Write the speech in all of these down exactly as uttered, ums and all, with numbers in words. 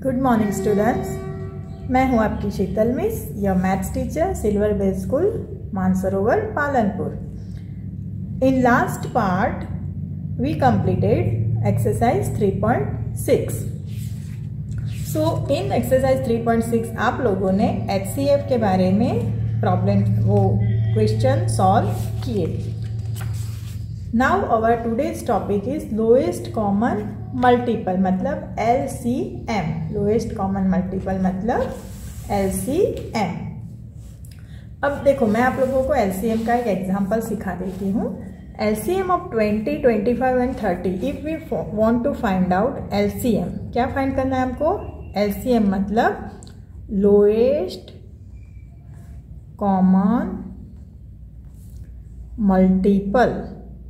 Good morning students, मैं हूं आपकी Sheetal miss, your maths teacher, silver base school, Mansarovar, Palanpur. In last part we completed exercise three point six. So in exercise three point six आप लोगों ने H C F के बारे में problem वो क्वेश्चन सॉल्व किए। Now our today's topic is lowest common multiple मतलब L C M. Lowest common multiple मतलब एल सी एम। अब देखो, मैं आप लोगों को एल सी एम का एक एग्जांपल सिखा देती हूँ। L C M of twenty, twenty five and thirty. If we want to find out L C M, क्या फाइंड करना है हमको? एल सी एम मतलब लोएस्ट कॉमन मल्टीपल।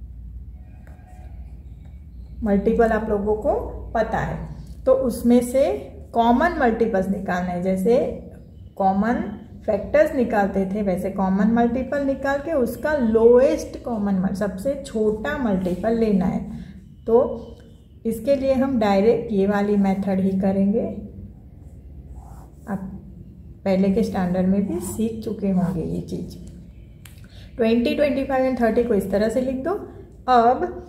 मल्टीपल आप लोगों को पता है, तो उसमें से कॉमन मल्टीपल्स निकालना है। जैसे कॉमन फैक्टर्स निकालते थे वैसे कॉमन मल्टीपल निकाल के उसका लोएस्ट कॉमन सबसे छोटा मल्टीपल लेना है। तो इसके लिए हम डायरेक्ट ये वाली मेथड ही करेंगे। आप पहले के स्टैंडर्ड में भी सीख चुके होंगे ये चीज। Twenty, twenty five and thirty को इस तरह से लिख दो। अब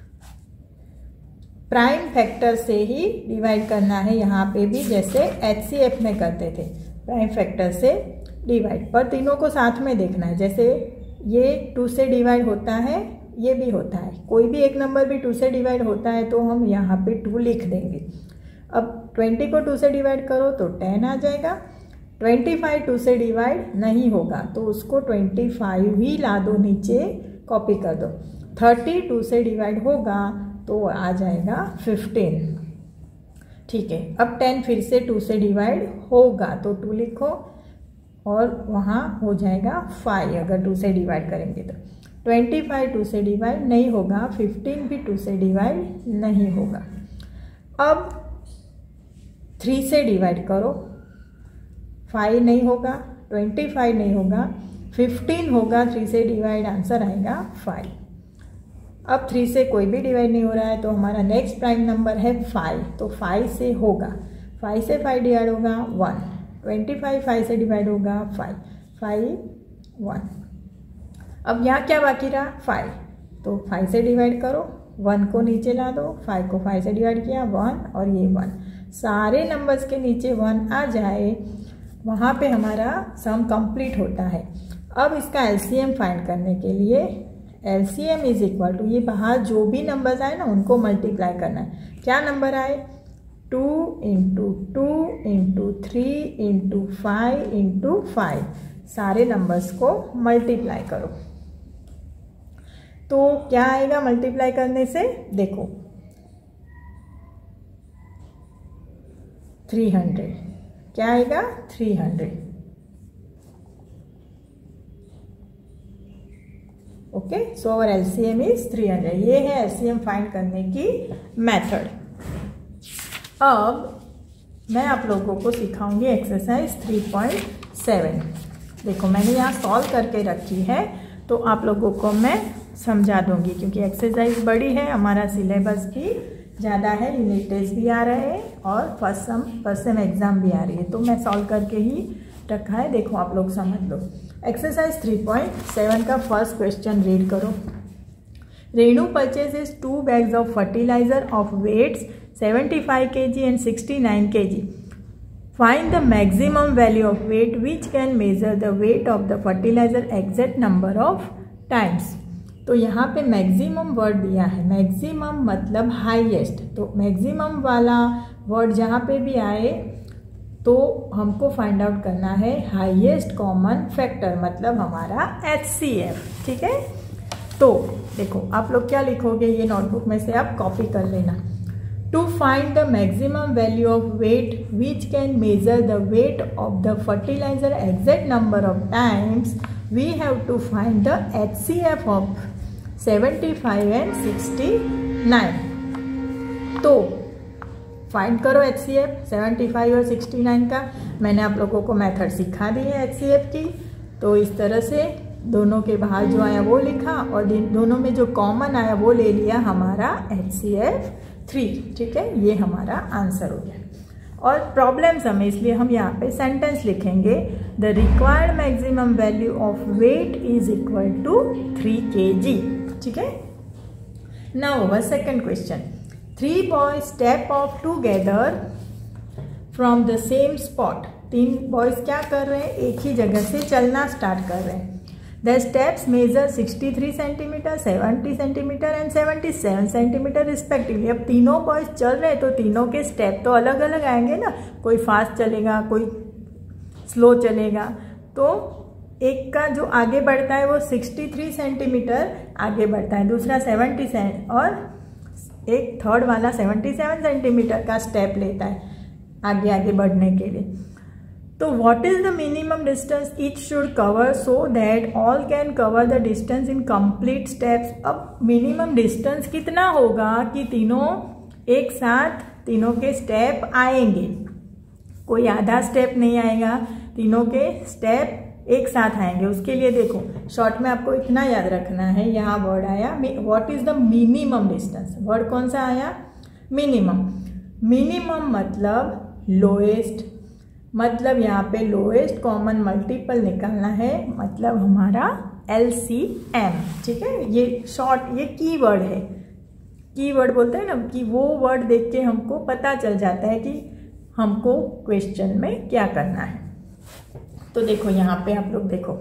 प्राइम फैक्टर से ही डिवाइड करना है यहाँ पे भी, जैसे एच सी एफ में करते थे, प्राइम फैक्टर से डिवाइड। पर तीनों को साथ में देखना है। जैसे ये टू से डिवाइड होता है, ये भी होता है, कोई भी एक नंबर भी टू से डिवाइड होता है तो हम यहाँ पे टू लिख देंगे। अब ट्वेंटी को टू से डिवाइड करो तो टेन आ जाएगा। ट्वेंटी फाइव टू से डिवाइड नहीं होगा तो उसको ट्वेंटी फाइव ही ला दो, नीचे कॉपी कर दो। थर्टी टू से डिवाइड होगा तो आ जाएगा फिफ्टीन। ठीक है, अब टेन फिर से टू से डिवाइड होगा तो टू लिखो और वहाँ हो जाएगा फाइव अगर टू से डिवाइड करेंगे तो। ट्वेंटी फाइव टू से डिवाइड नहीं होगा, फिफ्टीन भी टू से डिवाइड नहीं होगा। अब थ्री से डिवाइड करो, फाइव नहीं होगा, ट्वेंटी फाइव नहीं होगा, फिफ्टीन होगा, थ्री से डिवाइड आंसर आएगा फाइव। अब थ्री से कोई भी डिवाइड नहीं हो रहा है तो हमारा नेक्स्ट प्राइम नंबर है फाइव, तो फाइव से होगा, फाइव से फाइव डिवाइड होगा वन, ट्वेंटी फाइव फाइव से डिवाइड होगा फाइव, फाइव वन। अब यहाँ क्या बाकी रहा? फाइव, तो फाइव से डिवाइड करो, वन को नीचे ला दो, फाइव को फाइव से डिवाइड किया वन और ये वन, सारे नंबर्स के नीचे वन आ जाए, वहाँ पे हमारा सम कंप्लीट होता है। अब इसका एल सी एम फाइंड करने के लिए L C M is equal to, ये बाहर जो भी नंबर्स आए ना उनको मल्टीप्लाई करना है। क्या नंबर आए? Two into two into three into five into five, सारे नंबर्स को मल्टीप्लाई करो। तो क्या आएगा मल्टीप्लाई करने से? देखो, थ्री हंड्रेड। क्या आएगा? Three hundred. Okay, so our L C M is three hundred. ये है एल सी एम फाइंड करने की मेथड। अब मैं आप लोगों को सिखाऊंगी एक्सरसाइज थ्री पॉइंट सेवन। देखो, मैंने यहाँ सॉल्व करके रखी है तो आप लोगों को मैं समझा दूंगी, क्योंकि एक्सरसाइज बड़ी है, हमारा सिलेबस भी ज़्यादा है, यूनिट टेस्ट भी आ रहे हैं और first sum first sem exam भी आ रही है, तो मैं सॉल्व करके ही रखा है। देखो, आप लोग समझ लो। एक्सरसाइज थ्री पॉइंट सेवन का फर्स्ट क्वेश्चन रीड करो। Renu purchases two bags of fertilizer of weights seventy five K G and sixty nine K G. Find the maximum value of weight which can measure the weight of the fertilizer exact number of times. तो यहाँ पे maximum word दिया है, maximum मतलब highest, तो maximum वाला word जहाँ पे भी आए तो हमको फाइंड आउट करना है हाईएस्ट कॉमन फैक्टर मतलब हमारा एच सी एफ। ठीक है, तो देखो आप लोग क्या लिखोगे, ये नोटबुक में से आप कॉपी कर लेना। To find the maximum value of weight which can measure the weight of the fertilizer exact number of times we have to find the H C F of seventy five and sixty nine. तो find करो H C F seventy five और sixty nine का। मैंने आप लोगों को method सिखा दी है एच सी एफ की। तो इस तरह से दोनों के बाहर जो आया वो लिखा और दोनों में जो कॉमन आया वो ले लिया हमारा एच सी एफ थ्री। ठीक है, ये हमारा आंसर हो गया। और प्रॉब्लम सम, इसलिए हम यहाँ पे सेंटेंस लिखेंगे the required maximum value of weight is equal to three K G. ठीक है, now our second question. Three boys step off together from the same spot. तीन बॉयज क्या कर रहे हैं, एक ही जगह से चलना स्टार्ट कर रहे हैं। The steps measure sixty three centimetre, seventy centimetre and seventy seven centimetre respectively. अब तीनों बॉयज चल रहे हैं तो तीनों के स्टेप तो अलग अलग आएंगे ना, कोई फास्ट चलेगा, कोई स्लो चलेगा। तो एक का जो आगे बढ़ता है वो सिक्सटी थ्री सेंटीमीटर आगे बढ़ता है, दूसरा सेवेंटी सेवन और एक थर्ड वाला सेवेंटी सेवन सेंटीमीटर का स्टेप लेता है आगे आगे बढ़ने के लिए। तो what is the minimum distance each should cover so that all can cover the distance in complete steps. अब मिनिमम डिस्टेंस कितना होगा कि तीनों एक साथ तीनों के स्टेप आएंगे, कोई आधा स्टेप नहीं आएगा, तीनों के स्टेप एक साथ आएंगे। उसके लिए देखो शॉर्ट में आपको इतना याद रखना है, यहाँ वर्ड आया what is the minimum distance. Word कौन सा आया, मिनिमम। मिनिमम मतलब लोएस्ट, मतलब यहाँ पे लोएस्ट कॉमन मल्टीपल निकालना है, मतलब हमारा एल सी एम। ठीक है, ये शॉर्ट, ये की वर्ड है, की वर्ड बोलते हैं ना, कि वो वर्ड देख के हमको पता चल जाता है कि हमको क्वेश्चन में क्या करना है। तो देखो यहाँ पे आप लोग देखो,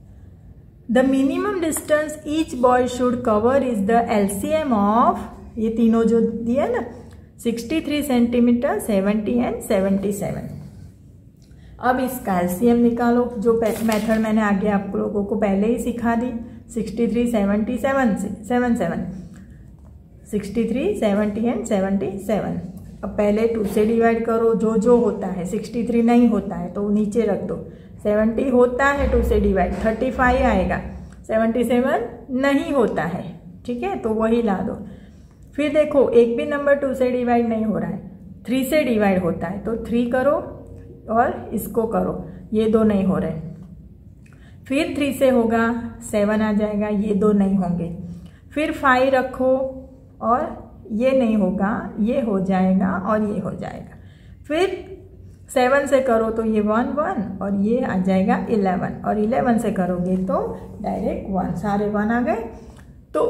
the minimum distance each boy should cover is the L C M of, ये तीनों जो दिया ना, sixty three centimetre, seventy and seventy seven. अब इसका एलसीएम निकालो, जो मेथड मैंने आगे आप लोगों को पहले ही सिखा दी। Sixty three, seventy seven, seven seven, sixty three, seventy and seventy seven. अब पहले टू से डिवाइड करो, जो जो होता है, सिक्सटी थ्री नहीं होता है तो नीचे रख दो, सेवेंटी होता है टू से डिवाइड, थर्टी फाइव आएगा, सेवेंटी सेवन नहीं होता है। ठीक है, तो वही ला दो। फिर देखो एक भी नंबर टू से डिवाइड नहीं हो रहा है, थ्री से डिवाइड होता है, तो थ्री करो और इसको करो, ये दो नहीं हो रहे। फिर थ्री से होगा, सेवन आ जाएगा, ये दो नहीं होंगे। फिर फाइव रखो और ये नहीं होगा, ये हो जाएगा और ये हो जाएगा। फिर सेवन से करो तो ये वन वन और ये आ जाएगा इलेवन, और इलेवन से करोगे तो डायरेक्ट वन, सारे वन आ गए। तो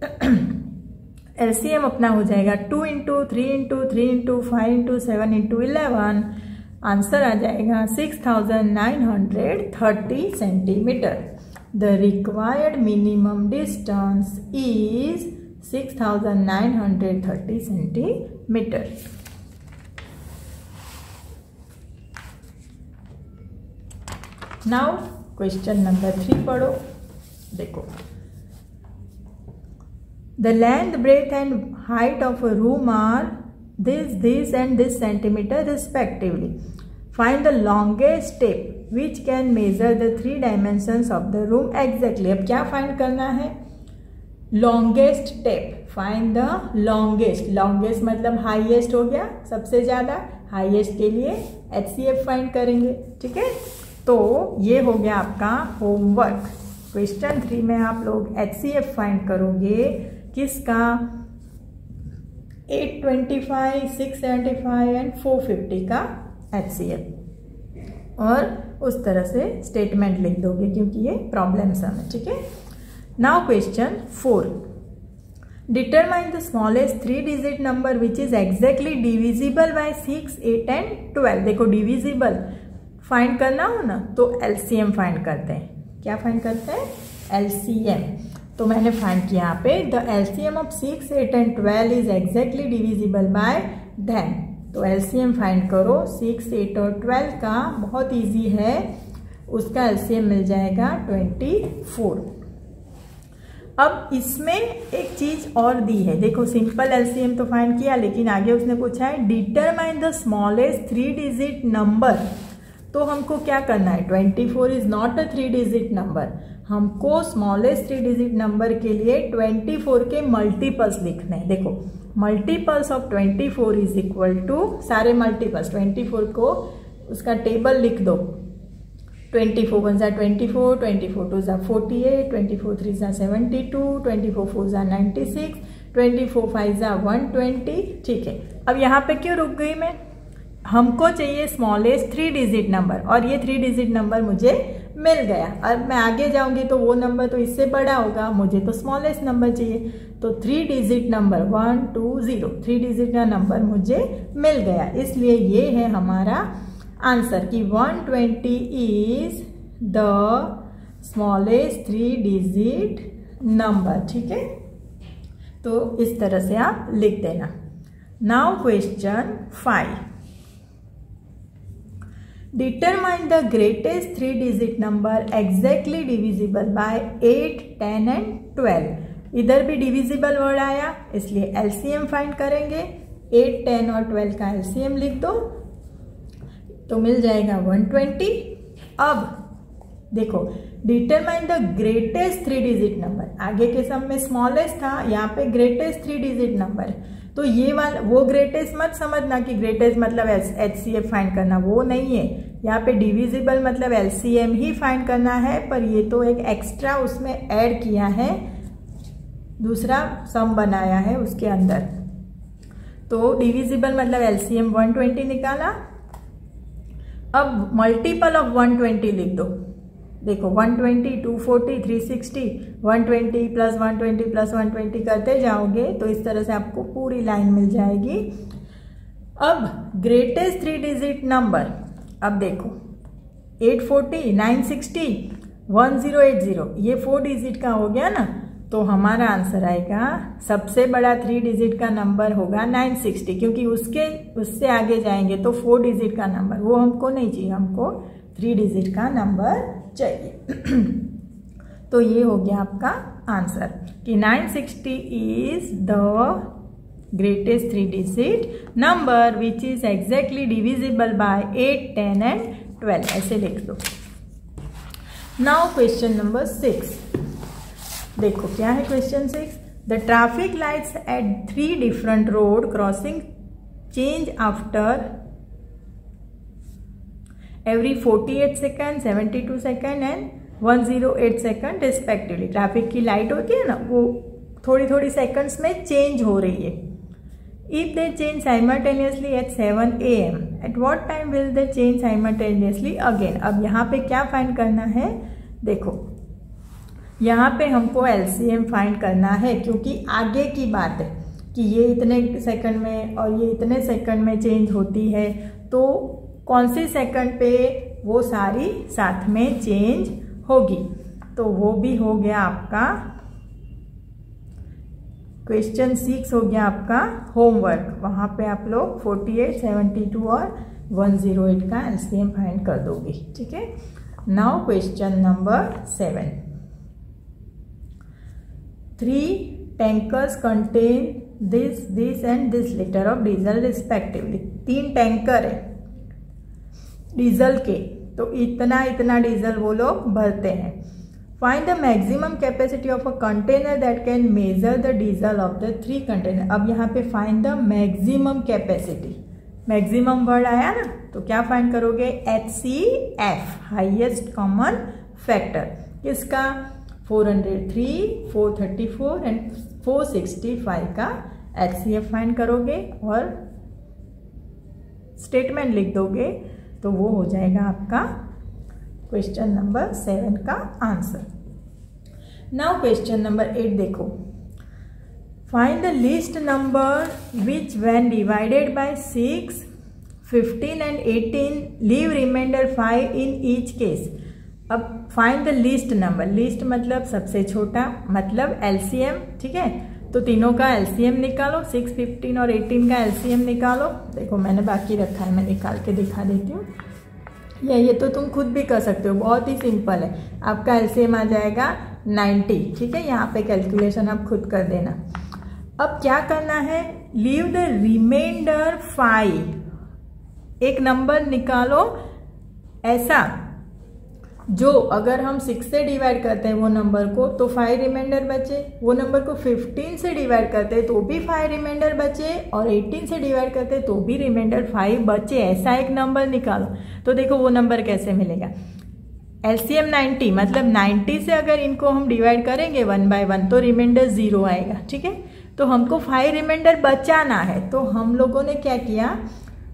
एलसीएम अपना हो जाएगा two into three into three into five into seven into eleven, answer आ जाएगा six thousand nine hundred thirty centimetre. The required minimum distance is six thousand nine hundred thirty centimetre. Now question number three पढ़ो। देखो, the length, breadth and height of a room are this, this and this centimeter respectively. Find the longest step which can measure the three dimensions of the room exactly. अब क्या find करना है, longest step. Find the longest. longest मतलब highest हो गया, सबसे ज़्यादा। highest के लिए एच सी एफ find करेंगे। ठीक है, तो ये हो गया आपका होमवर्क। क्वेश्चन थ्री में आप लोग एच सी एफ find करोगे किसका, eight twenty five, six seventy five and four fifty का एच सी एफ, और उस तरह से स्टेटमेंट लिख दोगे क्योंकि ये प्रॉब्लम सम है। ठीक है, now question four, determine the smallest three digit number which is exactly divisible by six, eight and twelve. देखो डिविजिबल फाइंड करना हो ना तो एलसीएम फाइंड करते हैं। क्या फाइंड करते हैं, एलसीएम। तो मैंने फाइंड किया यहाँ पे the LCM of six, eight and twelve is exactly divisible by ten. तो एलसीएम फाइंड करो सिक्स, एट और ट्वेल्व का, बहुत इजी है, उसका एलसीएम मिल जाएगा ट्वेंटी फोर। अब इसमें एक चीज और दी है, देखो सिंपल एलसीएम तो फाइंड किया, लेकिन आगे उसने पूछा है determine the smallest three digit number. तो हमको क्या करना है, twenty four is not a three digit number, हमको स्मॉलेस्ट थ्री डिजिट नंबर के लिए ट्वेंटी फोर के मल्टीपल्स लिखने हैं। देखो multiples of twenty four is equal to, सारे मल्टीपल्स ट्वेंटी फोर को उसका टेबल लिख दो, ट्वेंटी फोर वन ज़ा twenty four, twenty four two ज़ा forty eight, twenty four three ज़ा seventy two, twenty four four ज़ा ninety six, twenty four five ज़ा वन ट्वेंटी। ठीक है, अब यहाँ पे क्यों रुक गई मैं, हमको चाहिए स्मॉलेस्ट थ्री डिजिट नंबर, और ये थ्री डिजिट नंबर मुझे मिल गया। अब मैं आगे जाऊंगी तो वो नंबर तो इससे बड़ा होगा, मुझे तो स्मॉलेस्ट नंबर चाहिए। तो three digit number one two zero, three digit का नंबर मुझे मिल गया, इसलिए ये है हमारा आंसर कि one twenty is the smallest three digit number. ठीक है, तो इस तरह से आप लिख देना। Now question five, determine the greatest three digit number exactly divisible by eight, ten and twelve. इधर भी डिविजिबल वर्ड आया, इसलिए एलसीएम फाइंड करेंगे। एट, टेन और ट्वेल्व का एलसीएम लिख दो तो मिल जाएगा वन ट्वेंटी। अब देखो, determine the greatest three digit number, आगे के सम में स्मॉलेस्ट था, यहाँ पे ग्रेटेस्ट थ्री डिजिट नंबर। तो ये वाला वो ग्रेटेस्ट मत समझना कि ग्रेटेस्ट मतलब एच सी एफ फाइंड करना, वो नहीं है। यहाँ पे डिविजिबल मतलब एलसीएम ही फाइंड करना है, पर ये तो एक एक्स्ट्रा उसमें ऐड किया है, दूसरा सम बनाया है उसके अंदर। तो डिविजिबल मतलब एलसीएम वन ट्वेंटी निकाला। अब मल्टीपल ऑफ वन ट्वेंटी लिख दो। देखो one twenty, two forty, three sixty, one twenty plus one twenty plus one twenty करते जाओगे तो इस तरह से आपको पूरी लाइन मिल जाएगी। अब ग्रेटेस्ट थ्री डिजिट नंबर, अब देखो eight forty, nine sixty, one zero eight zero, ये फोर डिजिट का हो गया ना, तो हमारा आंसर आएगा सबसे बड़ा थ्री डिजिट का नंबर होगा नाइन सिक्सटी, क्योंकि उसके उससे आगे जाएंगे तो फोर डिजिट का नंबर वो हमको नहीं चाहिए, हमको थ्री डिजिट का नंबर चाहिए। तो ये हो गया आपका आंसर कि nine sixty is the greatest three digit number which is exactly divisible by eight, ten and twelve, ऐसे लिख दो। नाउ क्वेश्चन नंबर सिक्स, देखो क्या है question six. The traffic lights at three different road crossing change after every forty-eight second, seventy two second and one zero eight second respectively. Traffic की light होती है ना, वो थोड़ी थोड़ी सेकंड्स में चेंज हो रही है। If they change simultaneously at seven A M, at what time will they change simultaneously again. अब यहाँ पे क्या फाइंड करना है, देखो यहाँ पे हमको एलसीएम फाइंड करना है, क्योंकि आगे की बात है कि ये इतने सेकंड में और ये इतने सेकंड में चेंज होती है, तो कौन सी सेकंड पे वो सारी साथ में चेंज होगी। तो वो भी हो गया आपका क्वेश्चन सिक्स, हो गया आपका होमवर्क। वहां पे आप लोग फोर्टी एट, सेवेंटी टू और वन ज़ीरो एट का एलसीएम फाइंड कर दोगे। ठीक है, now question number seven, three tankers contain this this and this litre of diesel respectively. तीन टैंकर है डीजल के, तो इतना इतना डीजल वो लोग भरते हैं। Find the maximum capacity of a container that can measure the diesel of the three container. अब यहाँ पे find the maximum capacity, maximum word आया ना, तो क्या फाइंड करोगे, H C F, highest common factor, किसका, four hundred three, four thirty four and four sixty five का एच सी एफ फाइंड करोगे और स्टेटमेंट लिख दोगे, तो वो हो जाएगा आपका क्वेश्चन नंबर सेवन का answer. Now question number eight देखो, find the least number which when divided by six, fifteen and eighteen leave remainder five in each case. अब find the least number, least मतलब सबसे छोटा, मतलब LCM. ठीक है, तो तीनों का एलसीएम निकालो, सिक्स, फिफ्टीन और एटीन का एलसीएम निकालो। देखो मैंने बाकी रखा है, मैं निकाल के दिखा देती हूँ। या ये तो तुम खुद भी कर सकते हो, बहुत ही सिंपल है। आपका एलसीएम आ जाएगा नाइन्टी। ठीक है, यहाँ पे कैलकुलेशन आप खुद कर देना। अब क्या करना है, लीव द रिमाइंडर फाइव, एक नंबर निकालो ऐसा जो अगर हम सिक्स से डिवाइड करते हैं वो नंबर को तो फाइव रिमाइंडर बचे, वो नंबर को फिफ्टीन से डिवाइड करते हैं तो भी फाइव रिमाइंडर बचे, और एटीन से डिवाइड करते हैं तो भी रिमाइंडर फाइव बचे, ऐसा एक नंबर निकालो। तो देखो वो नंबर कैसे मिलेगा, एलसीएम नाइन्टी, मतलब नाइन्टी से अगर इनको हम डिवाइड करेंगे वन बाय वन तो रिमाइंडर जीरो आएगा। ठीक है, तो हमको फाइव रिमाइंडर बचाना है, तो हम लोगों ने क्या किया,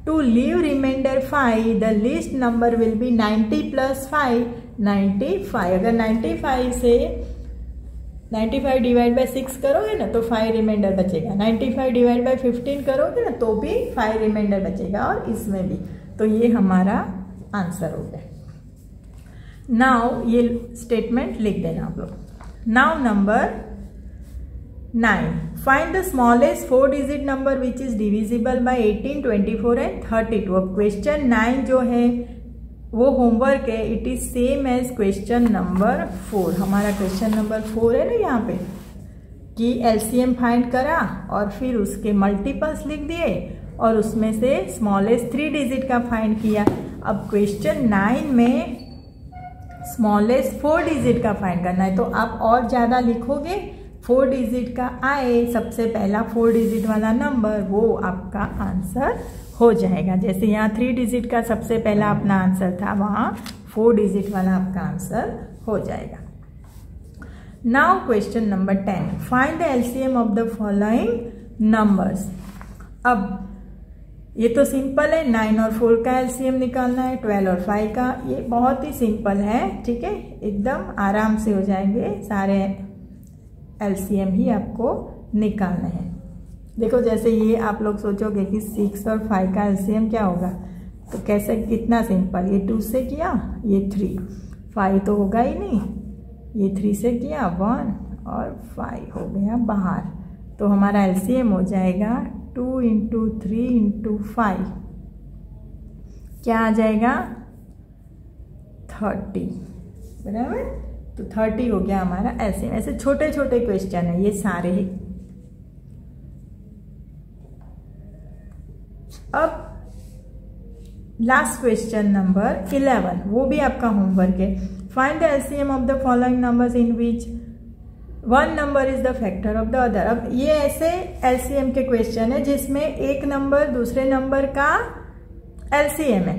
to leave remainder five the least number will be ninety plus five, ninety five. अगर नाइन्टी फाइव से ninety five divide by six करोगे ना तो फाइव रिमाइंडर बचेगा, ninety five divide by fifteen करोगे ना तो भी फाइव रिमाइंडर बचेगा, और इसमें भी। तो ये हमारा आंसर हो गया। नाउ ये स्टेटमेंट लिख देना आप लोग। Now number nine, find the smallest four digit number which is divisible by eighteen, twenty four and thirty two. अब क्वेश्चन नाइन जो है वो होमवर्क है, it is same as question number four. हमारा क्वेश्चन नंबर फोर है ना यहाँ पे कि एलसीएम फाइंड करा और फिर उसके मल्टीपल्स लिख दिए और उसमें से स्मॉलेस्ट थ्री डिजिट का फाइंड किया। अब क्वेश्चन नाइन में स्मॉलेस्ट फोर डिजिट का फाइंड करना है, तो आप और ज़्यादा लिखोगे, फोर डिजिट का आए सबसे पहला फोर डिजिट वाला नंबर, वो आपका आंसर हो जाएगा। जैसे यहाँ थ्री डिजिट का सबसे पहला अपना आंसर था, वहाँ फोर डिजिट वाला आपका आंसर हो जाएगा। Now question number ten, find the LCM of the following numbers. अब ये तो सिंपल है, नाइन और फोर का एलसीएम निकालना है, ट्वेल्व और फाइव का, ये बहुत ही सिंपल है, ठीक है, एकदम आराम से हो जाएंगे सारे एलसीएम ही आपको निकालने हैं। देखो जैसे ये आप लोग सोचोगे कि सिक्स और फाइव का एलसीएम क्या होगा, तो कैसे, कितना सिंपल, ये टू से किया, ये थ्री, फाइव तो होगा ही नहीं, ये थ्री से किया वन और फाइव हो गया बाहर, तो हमारा एलसीएम हो जाएगा two into three into five, क्या आ जाएगा थर्टी, बराबर। तो थर्टी हो गया हमारा एलसीएम। ऐसे छोटे छोटे क्वेश्चन है ये सारे ही। अब लास्ट क्वेश्चन नंबर इलेवन, वो भी आपका होमवर्क है। Find the LCM of the following numbers in which one number is the factor of the other. अब ये ऐसे एलसीएम के क्वेश्चन है जिसमें एक नंबर दूसरे नंबर का एलसीएम है,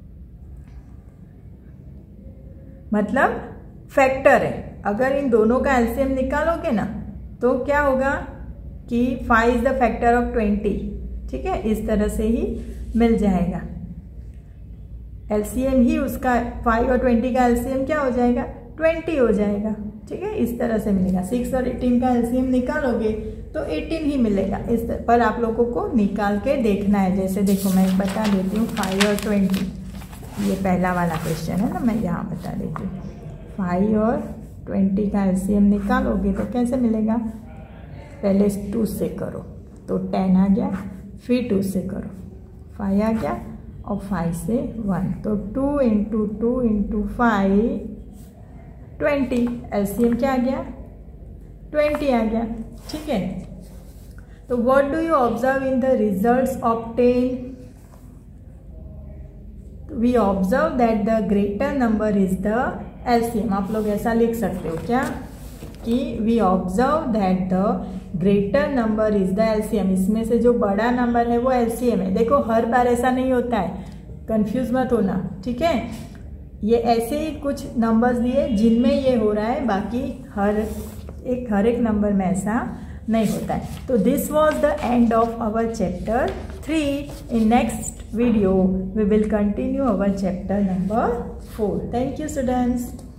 मतलब फैक्टर है। अगर इन दोनों का एलसीएम निकालोगे ना तो क्या होगा कि five is the factor of twenty, ठीक है, इस तरह से ही मिल जाएगा एलसीएम ही उसका, फाइव और ट्वेंटी का एलसीएम क्या हो जाएगा, ट्वेंटी हो जाएगा, ठीक है, इस तरह से मिलेगा। सिक्स और एटीन का एलसीएम निकालोगे तो एटीन ही मिलेगा। इस तरह पर आप लोगों को निकाल के देखना है। जैसे देखो मैं बता देती हूँ, फाइव और ट्वेंटी, ये पहला वाला क्वेश्चन है ना, मैं यहाँ बता देती हूँ। फाइव और ट्वेंटी का एलसीएम निकालोगे तो कैसे मिलेगा, पहले टू से करो तो टेन आ गया, फिर टू से करो फाइव आ गया, और फाइव से वन, तो two into two into five twenty, LCM क्या आ गया, ट्वेंटी आ गया, ठीक है। तो what do you observe in the results obtain, we observe that the greater number is the LCM. आप लोग ऐसा लिख सकते हो क्या कि we observe that the greater number is the LCM, इसमें से जो बड़ा नंबर है वो एलसीएम है। देखो हर बार ऐसा नहीं होता है, कंफ्यूज मत होना, ठीक है। ये ऐसे ही कुछ नंबर्स दिए जिनमें ये हो रहा है, बाकी हर एक हर एक नंबर में ऐसा नहीं होता है। तो this was the end of our chapter three. In next video we will continue our chapter number four. Thank you students.